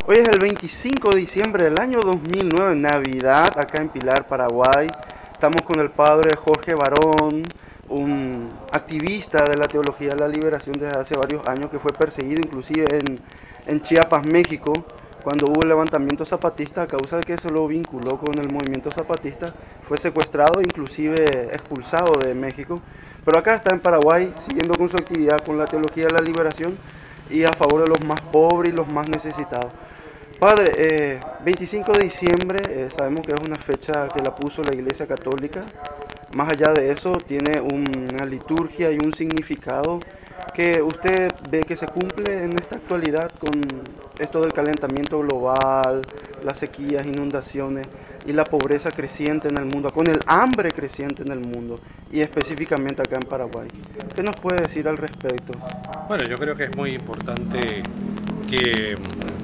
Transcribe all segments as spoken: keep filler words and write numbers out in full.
Hoy es el veinticinco de diciembre del año dos mil nueve, Navidad, acá en Pilar, Paraguay. Estamos con el padre Jorge Barón, un activista de la teología de la liberación desde hace varios años, que fue perseguido inclusive en, en Chiapas, México, cuando hubo el levantamiento zapatista. A causa de que se lo vinculó con el movimiento zapatista, fue secuestrado e inclusive expulsado de México. Pero acá está en Paraguay, siguiendo con su actividad con la teología de la liberación y a favor de los más pobres y los más necesitados. Padre, eh, veinticinco de diciembre, eh, sabemos que es una fecha que la puso la Iglesia Católica. Más allá de eso, tiene una liturgia y un significado que usted ve que se cumple en esta actualidad con esto del calentamiento global, las sequías, inundaciones y la pobreza creciente en el mundo, con el hambre creciente en el mundo y específicamente acá en Paraguay. ¿Qué nos puede decir al respecto? Bueno, yo creo que es muy importante que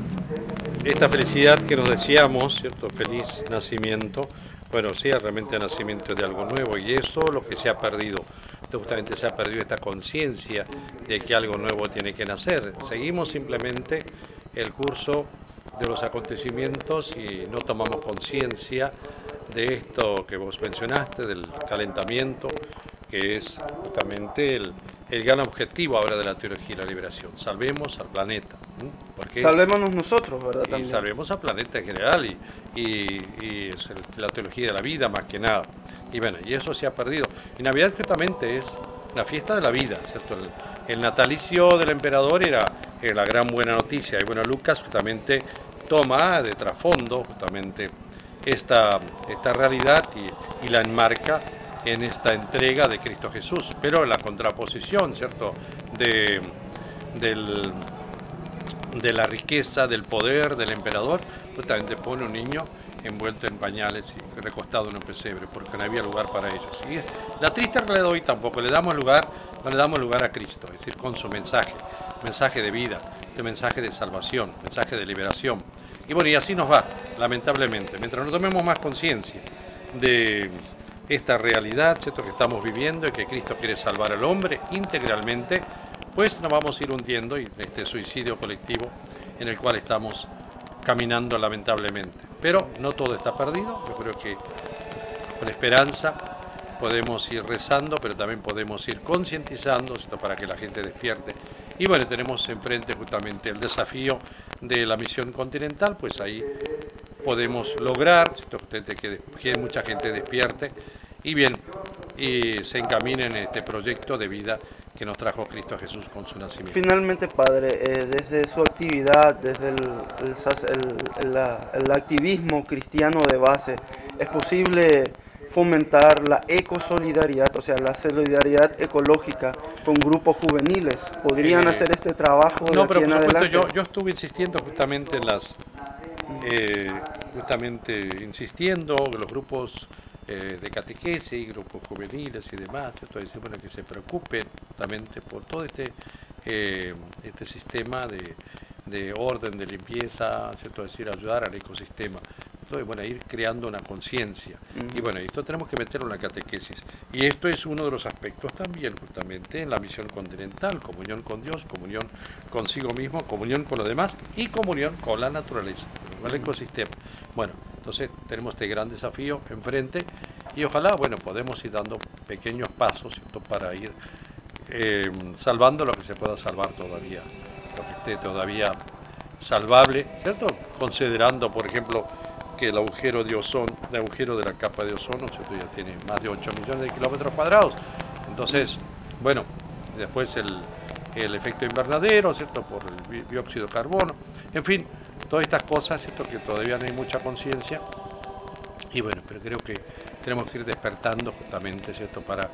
esta felicidad que nos decíamos, ¿cierto? Feliz nacimiento, bueno, sea realmente nacimiento de algo nuevo, y eso es lo que se ha perdido. Justamente se ha perdido esta conciencia de que algo nuevo tiene que nacer. Seguimos simplemente el curso de los acontecimientos y no tomamos conciencia de esto que vos mencionaste, del calentamiento, que es justamente el, el gran objetivo ahora de la teología de la liberación. Salvemos al planeta. Porque, Salvémonos nosotros, ¿verdad? Y También. salvemos al planeta en general, y, y, y es el, la teología de la vida más que nada. Y bueno, y eso se ha perdido. Y Navidad justamente es la fiesta de la vida, ¿cierto? El, el natalicio del emperador era, era la gran buena noticia. Y bueno, Lucas justamente toma de trasfondo justamente esta, esta realidad y, y la enmarca en esta entrega de Cristo Jesús. Pero la contraposición, ¿cierto? De, del, de la riqueza, del poder del emperador, justamente pone un niño envuelto en pañales y recostado en un pesebre, porque no había lugar para ellos. Y la triste realidad de hoy tampoco le damos lugar, no le damos lugar a Cristo, es decir, con su mensaje, mensaje de vida, de mensaje de salvación, mensaje de liberación. Y bueno, y así nos va, lamentablemente. Mientras no tomemos más conciencia de esta realidad, ¿cierto?, que estamos viviendo y que Cristo quiere salvar al hombre integralmente, pues nos vamos a ir hundiendo en este suicidio colectivo en el cual estamos caminando lamentablemente. Pero no todo está perdido. Yo creo que con esperanza podemos ir rezando, pero también podemos ir concientizando, ¿cierto?, para que la gente despierte. Y bueno, tenemos enfrente justamente el desafío de la misión continental, pues ahí podemos lograr, ¿cierto?, que, que mucha gente despierte y bien, y se encamine en este proyecto de vida que nos trajo Cristo Jesús con su nacimiento. Finalmente, Padre, eh, desde su actividad, desde el, el, el, la, el activismo cristiano de base, ¿es posible fomentar la ecosolidaridad, o sea, la solidaridad ecológica con grupos juveniles? ¿Podrían eh, hacer este trabajo de No, aquí pero por en supuesto adelante? yo, yo estuve insistiendo justamente en las, eh, justamente insistiendo en los grupos eh, de catequesis, grupos juveniles y demás, ¿cierto? Dice, bueno, que se preocupen justamente por todo este, eh, este sistema de, de orden, de limpieza, ¿cierto? Es decir, ayudar al ecosistema. Entonces, bueno, ir creando una conciencia. Uh-huh. Y bueno, esto tenemos que meterlo en la catequesis. Y esto es uno de los aspectos también, justamente, en la misión continental: comunión con Dios, comunión consigo mismo, comunión con los demás y comunión con la naturaleza, con el ecosistema. Bueno, entonces tenemos este gran desafío enfrente y ojalá, bueno, podemos ir dando pequeños pasos, ¿cierto?, para ir eh, salvando lo que se pueda salvar todavía, lo que esté todavía salvable, ¿cierto? Considerando, por ejemplo, que el agujero de ozono, el agujero de la capa de ozono, ¿cierto?, ya tiene más de ocho millones de kilómetros cuadrados. Entonces, bueno, después el, el efecto invernadero, ¿cierto?, por el dióxido de carbono, en fin, todas estas cosas, ¿cierto?, que todavía no hay mucha conciencia. Y bueno, pero creo que tenemos que ir despertando justamente, ¿cierto?, para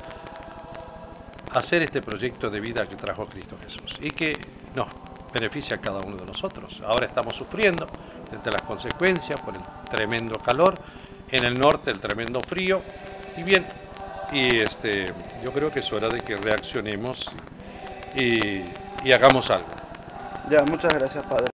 hacer este proyecto de vida que trajo Cristo Jesús y que nos beneficia a cada uno de nosotros. Ahora estamos sufriendo entre las consecuencias por el tremendo calor, en el norte el tremendo frío, y bien, y este, yo creo que es hora de que reaccionemos y, y hagamos algo. Ya, muchas gracias, Padre.